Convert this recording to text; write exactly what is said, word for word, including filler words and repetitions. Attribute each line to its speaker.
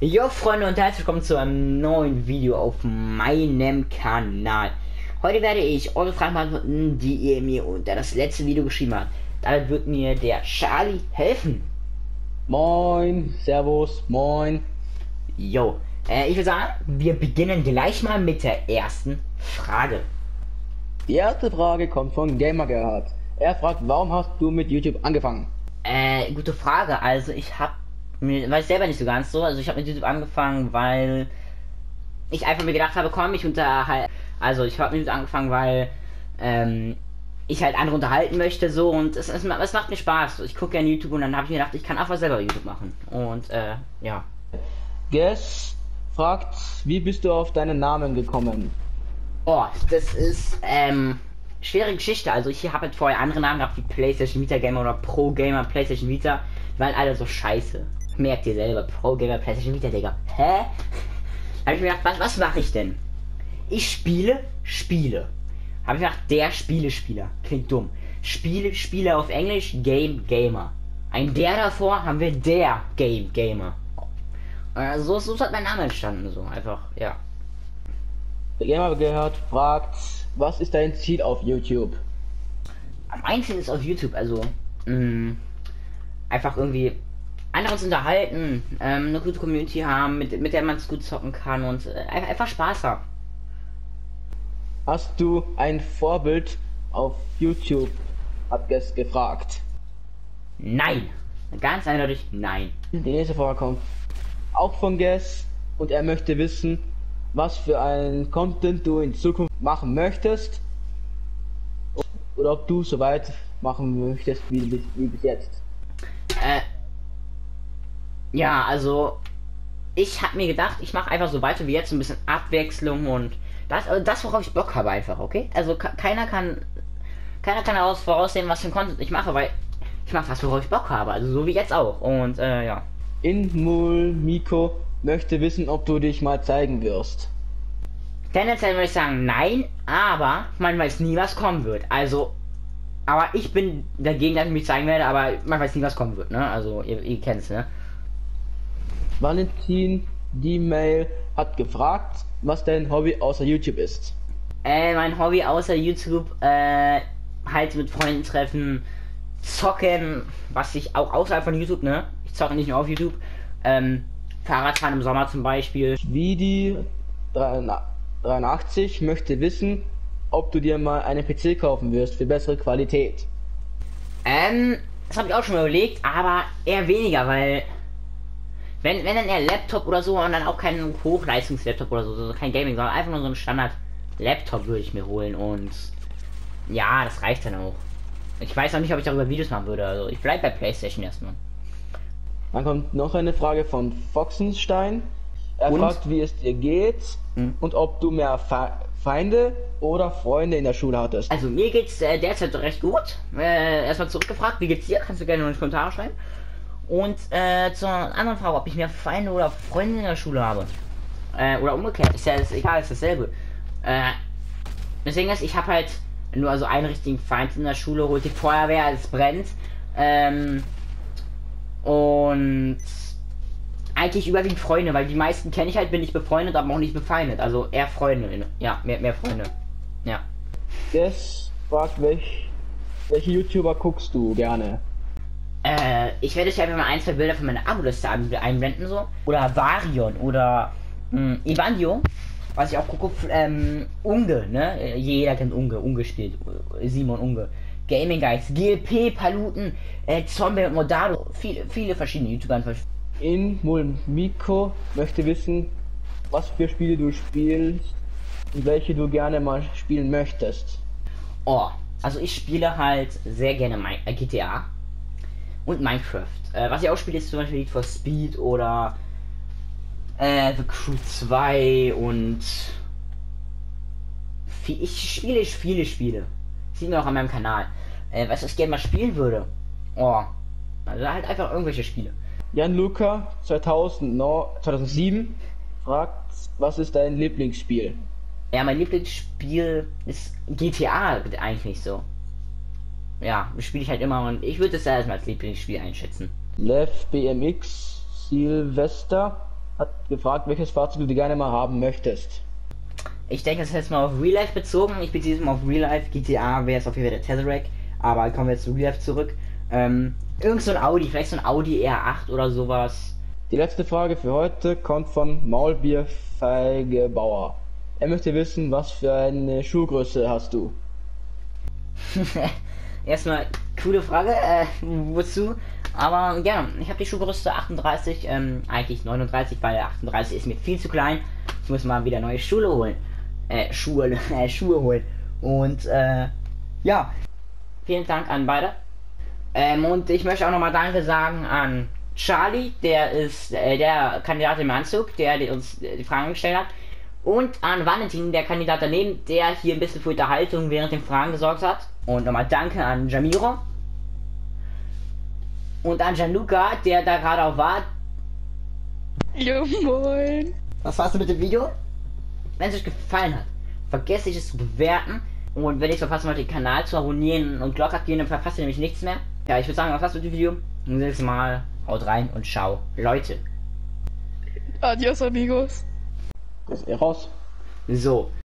Speaker 1: Jo Freunde und herzlich willkommen zu einem neuen Video auf meinem Kanal. Heute werde ich eure Fragen beantworten, die ihr mir unter das letzte Video geschrieben habt. Damit wird mir der Charlie helfen.
Speaker 2: Moin, Servus, moin.
Speaker 1: Jo, äh, ich würde sagen, wir beginnen gleich mal mit der ersten Frage.
Speaker 2: Die erste Frage kommt von Gamer Gerhard. Er fragt, warum hast du mit YouTube angefangen?
Speaker 1: Äh, gute Frage. Also ich habe mir, weiß selber nicht so ganz so, also ich habe mit YouTube angefangen, weil ich einfach mir gedacht habe, komm, ich unterhalte, also ich habe mit YouTube angefangen, weil ähm, ich halt andere unterhalten möchte so und es, es, es macht mir Spaß. Ich gucke gerne YouTube und dann habe ich mir gedacht, ich kann einfach selber YouTube machen und äh, ja.
Speaker 2: Guess fragt, wie bist du auf deinen Namen gekommen?
Speaker 1: Oh, das ist ähm schwere Geschichte. Also ich habe halt vorher andere Namen gehabt wie PlayStation Vita Gamer oder Pro Gamer PlayStation Vita, die waren alle so scheiße. Merkt ihr selber, Pro Gamer PlayStation Vita, Digga. Hä? Da hab ich mir gedacht, was, was mache ich denn? Ich spiele Spiele. Habe ich gedacht, der Spielespieler. Klingt dumm. Spiele, Spiele auf Englisch, Game Gamer. Ein der davor haben wir der Game Gamer. Äh, so, so ist halt mein Name entstanden, so einfach, ja.
Speaker 2: Der Gamer Gerhard fragt, was ist dein Ziel auf YouTube?
Speaker 1: Mein Ziel ist auf YouTube, also mh, einfach irgendwie andere zu unterhalten, ähm, eine gute Community haben, mit, mit der man es gut zocken kann und äh, einfach Spaß haben.
Speaker 2: Hast du ein Vorbild auf YouTube? Hat Guess gefragt.
Speaker 1: Nein, ganz eindeutig nein.
Speaker 2: Die nächste Frage kommt auch von Guess und er möchte wissen, was für ein Content du in Zukunft machen möchtest oder ob du so weit machen möchtest wie, bis, wie bis jetzt.
Speaker 1: Äh, ja, also ich habe mir gedacht, ich mache einfach so weiter wie jetzt, ein bisschen Abwechslung und das, also das worauf ich Bock habe einfach, okay? Also keiner kann keiner kann daraus voraussehen, was für ein Content ich mache, weil ich mache das, worauf ich Bock habe, also so wie jetzt auch und äh, ja.
Speaker 2: Inmul Miko möchte wissen, ob du dich mal zeigen wirst.
Speaker 1: Tendenziell würde ich sagen nein, aber man weiß nie, was kommen wird. Also, aber ich bin dagegen, dass ich mich zeigen werde, aber man weiß nie, was kommen wird, ne? Also, ihr, ihr kennt's, ne?
Speaker 2: Valentin, die Mail, hat gefragt, was dein Hobby außer YouTube ist.
Speaker 1: Äh, mein Hobby außer YouTube, äh, halt mit Freunden treffen, zocken, was ich auch außerhalb von YouTube, ne? Ich zocke nicht nur auf YouTube, ähm, Fahrradfahren im Sommer zum Beispiel.
Speaker 2: Vidi dreiundachtzig möchte wissen, ob du dir mal einen P C kaufen wirst für bessere Qualität.
Speaker 1: Ähm, das habe ich auch schon mal überlegt, aber eher weniger, weil wenn, wenn dann eher Laptop oder so und dann auch kein Hochleistungs-Laptop oder so, so kein Gaming, sondern einfach nur so ein Standard-Laptop würde ich mir holen und ja, das reicht dann auch. Ich weiß auch nicht, ob ich darüber Videos machen würde, also ich bleibe bei PlayStation erstmal.
Speaker 2: Dann kommt noch eine Frage von Foxenstein. Er
Speaker 1: und?
Speaker 2: fragt, wie es dir geht hm. und ob du mehr Fe Feinde oder Freunde in der Schule hattest.
Speaker 1: Also mir geht's äh, derzeit recht gut. Äh, erstmal zurückgefragt, wie geht's dir? Kannst du gerne in die Kommentare schreiben. Und äh, zur anderen Frage, ob ich mehr Feinde oder Freunde in der Schule habe. Äh, oder umgekehrt, ist ja ist egal, ist dasselbe. Äh, deswegen ist, ich habe halt nur also einen richtigen Feind in der Schule, holt die Feuerwehr, es brennt. Ähm, und eigentlich überwiegend Freunde, weil die meisten kenne ich halt, bin ich befreundet, aber auch nicht befeindet. Also eher Freunde, ja, mehr, mehr Freunde. Ja.
Speaker 2: Guess fragt, welch, welche YouTuber guckst du gerne?
Speaker 1: Äh, ich werde euch einfach mal ein, zwei Bilder von meiner Abo-Liste einblenden, so. Oder Varion oder mh, Evandio, was ich auch gucke, ähm, Unge, ne? Jeder kennt Unge, Unge spielt, Simon Unge. Gaming Guides, G L P, Paluten, äh, Zombie und Modado, viele, viele verschiedene YouTuber.
Speaker 2: In Mulmiko möchte wissen, was für Spiele du spielst und welche du gerne mal spielen möchtest.
Speaker 1: Oh, also ich spiele halt sehr gerne My äh, G T A und Minecraft. Äh, was ich auch spiele ist zum Beispiel Need for Speed oder äh, The Crew zwei und ich spiele viele Spiele. Sieht man auch an meinem Kanal. Äh, was ich gerne mal spielen würde. Oh, also halt einfach irgendwelche Spiele.
Speaker 2: Jan-Luca zweitausendsieben fragt, was ist dein Lieblingsspiel?
Speaker 1: Ja, mein Lieblingsspiel ist G T A eigentlich so. Ja, spiele ich halt immer und ich würde es ja erstmal als Lieblingsspiel einschätzen.
Speaker 2: Lev B M X Silvester hat gefragt, welches Fahrzeug du gerne mal haben möchtest.
Speaker 1: Ich denke, das ist jetzt mal auf Real Life bezogen. Ich beziehe es mal auf Real Life. G T A wäre jetzt auf jeden Fall der Tesseract. Aber kommen wir jetzt zu Real Life zurück. Ähm, irgend so ein Audi, vielleicht so ein Audi R acht oder sowas.
Speaker 2: Die letzte Frage für heute kommt von Maulbierfeigebauer. Er möchte wissen, was für eine Schuhgröße hast du?
Speaker 1: Erstmal, coole Frage, äh, wozu? Aber gerne, ich habe die Schuhgröße achtunddreißig, ähm, eigentlich neununddreißig, weil achtunddreißig ist mir viel zu klein. Ich muss mal wieder neue Schuhe holen. Äh, Schuhe, äh, Schuhe holen. Und, äh, ja. Vielen Dank an beide. Ähm, und ich möchte auch nochmal Danke sagen an Charlie, der ist äh, der Kandidat im Anzug, der die uns äh, die Fragen gestellt hat. Und an Valentin, der Kandidat daneben, der hier ein bisschen für Unterhaltung während den Fragen gesorgt hat. Und nochmal Danke an Jamiro. Und an Januka, der da gerade auch war.
Speaker 3: Jo, moin.
Speaker 1: Was war's mit dem Video? Wenn es euch gefallen hat, vergesst nicht es zu bewerten. Und wenn ihr es verpassen wollt, den Kanal zu abonnieren und Glocke aktivieren, dann verpasst ihr nämlich nichts mehr. Ja, ich würde sagen, was war's mit dem Video? Und nächstes Mal haut rein und ciao. Leute.
Speaker 3: Adios, amigos.
Speaker 2: Das ist eh raus.
Speaker 1: So.